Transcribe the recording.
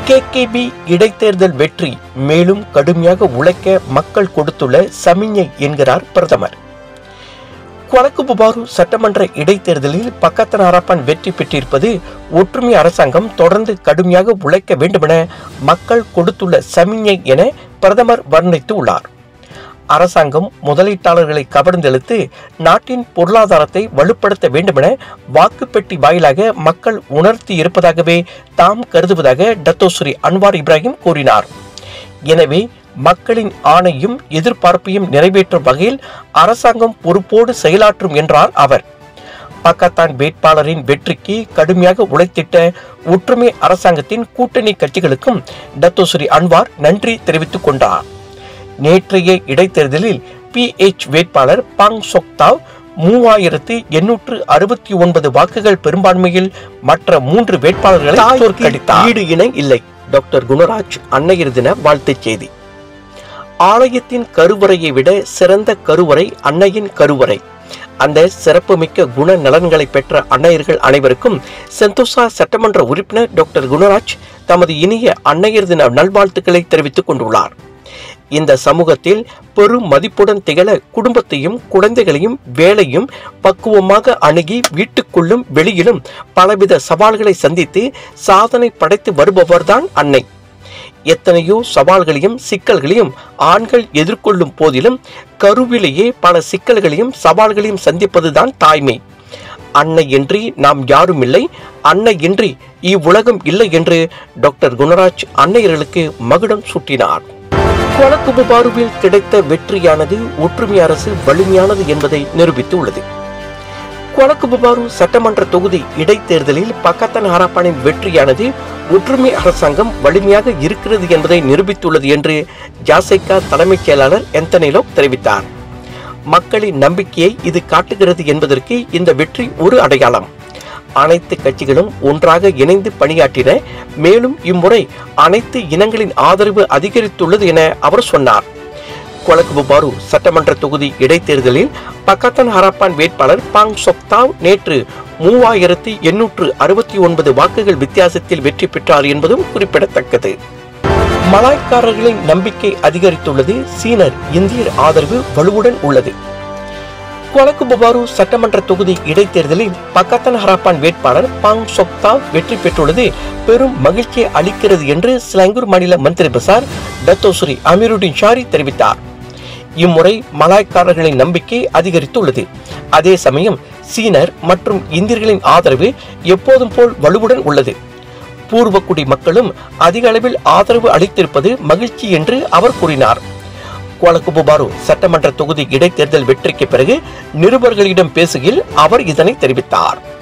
KKP இடைத்தேர்தல் வெற்றி மேலும் கடுமையாக உழைக்க மக்கள் கொடுத்துள்ள சமிஞ்ஞை என்கிறார் பிரதமர். கொலக்குபுபாரு சட்டமன்ற இடைத்தேர்தலில் பக்கத்தன் ஹராப்பான் வெற்றி பெற்றிருப்பது ஒற்றுமை அரசாங்கம் தொடர்ந்து கடுமையாக உழைக்க வேண்டுமென மக்கள் கொடுத்துள்ள சமிஞ்ஞை என பிரதமர் வர்ணித்து உள்ளார். அரசாங்கம் முதலீட்டாளர்களை கவர்ந்தெழுத்து நாட்டின் பொருளாதாரத்தை வலுப்படுத்த வேண்டுமென வாக்குப்பெட்டி வாயிலாக மக்கள் உணர்த்தி இருப்பதாகவே தாம் கருதுவதாக டத்தோஸ்ரீ அன்வார் இப்ராஹிம் கூறினார். எனவே மக்களின் ஆணையும் எதிர்பார்ப்பையும் நிறைவேற்றும் வகையில் அரசாங்கம் பொறுப்போடு செயலாற்றும் என்றார் அவர். பக்கத்தான் வேட்பாளரின் வெற்றிக்கு கடுமையாக உழைத்திட்ட ஒற்றுமை அரசாங்கத்தின் கூட்டணி கட்சிகளுக்கும் டத்தோஸ்ரீ அன்வார் நன்றி தெரிவித்துக் கொண்டார். நேற்றைய இடைத்தேர்தலில் PH வேட்பாளர் பாங் சொக்தாவ் 3869 வாக்குகள் பெரும்பான்மையில் மற்ற 3 வேட்பாளர்களை தோற்கடித்தார். ஈடு இணை இல்லை. டாக்டர் குணராஜ் அன்னையர் தின வாழ்த்துச் செய்தி. ஆலயத்தின் கருவறையை விட சிறந்த கருவறை அன்னையின் கருவறை. அந்த சிறப்புமிக்க குண நலன்களை பெற்ற அன்னையர்கள் அனைவருக்கும் செந்தோசா சட்டமன்ற உறுப்பினர் டாக்டர் குணராஜ் தமது இனிய அன்னையர் தின நல்வாழ்த்துக்களை தெரிவித்துக் கொண்டுள்ளார். இந்த சமூகத்தில் பெரும் மதிப்புடன் திகழ குடும்பத்தையும் குழந்தைகளையும் வேலையும் பக்குவமாக அணுகி வீட்டுக்குள்ளும் வெளியிலும் பலவித சவால்களை சந்தித்து சாதனை படைத்து வருபவர்தான் அன்னை. எத்தனையோ சவால்களையும் சிக்கல்களையும் ஆண்கள் எதிர்கொள்ளும் போதிலும் கருவிலேயே பல சிக்கல்களையும் சவால்களையும் சந்திப்பதுதான் தாய்மை. அன்னை இன்றி நாம் யாரும் இல்லை, அன்னை இன்றி இவ்வுலகம் இல்லை என்று டாக்டர் குணராஜ் அன்னையர்களுக்கு மகுடம் சூட்டினார். கொலக்குபுபாருவில் கிடைத்த வெற்றியானது ஒற்றுமை அரசு வலிமையானது என்பதை நிரூபித்துள்ளது. கொலக்குபுபாரு சட்டமன்ற தொகுதி இடைத்தேர்தலில் பக்கத்தன் ஹராப்பானின் வெற்றியானது ஒற்றுமை அரசாங்கம் வலிமையாக இருக்கிறது என்பதை நிரூபித்துள்ளது என்று ஜாசைகா தலைமைச் செயலாளர் எந்தனிலோ தெரிவித்தார். மக்களின் நம்பிக்கையை இது காட்டுகிறது என்பதற்கு இந்த வெற்றி ஒரு அடையாளம். அனைத்து கட்சிகளும் ஒன்றாக இணைந்து பணியாற்றின. மேலும் இம்முறை அனைத்து இனங்களின் ஆதரவு அதிகரித்துள்ளது என அவர் சொன்னார். கொலக்குபுபாரு சட்டமன்ற தொகுதி இடைத்தேர்தலில் பக்கத்தன் ஹராப்பான் வேட்பாளர் பாங் சொக்தாவ் நேற்று 3869 வாக்குகள் வித்தியாசத்தில் வெற்றி பெற்றார் என்பதும் குறிப்பிடத்தக்கது. மலாய்க்காரர்களின் நம்பிக்கை அதிகரித்துள்ளது. சீனர் இந்தியர் ஆதரவு வலுவுடன் உள்ளது. கொலக்குபுபாரு சட்டமன்ற தொகுதி இடைத்தேர்தலில் பக்கத்தன் ஹராப்பான் வேட்பாளர் பாங் சொக்தாவ் வெற்றி பெற்றுள்ளது பெரும் மகிழ்ச்சியை அளிக்கிறது என்று சிலாங்கூர் மாநில மந்திரி பசார் டத்தோஸ்ரீ அமீருடின் ஷாரி தெரிவித்தார். இம்முறை மலாய்க்காரர்களின் நம்பிக்கை அதிகரித்துள்ளது. அதே சமயம் சீனர் மற்றும் இந்தியர்களின் ஆதரவு எப்போதும் போல் வலுவுடன் உள்ளது. பூர்வக்குடி மக்களும் அதிக அளவில் ஆதரவு அளித்திருப்பது மகிழ்ச்சி என்று அவர் கூறினார். கொலக்குபுபாரு சட்டமன்ற தொகுதி இடைத்தேர்தல் வெற்றிக்கு பிறகு நிருபர்களிடம் பேசுகையில் அவர் இதனை தெரிவித்தார்.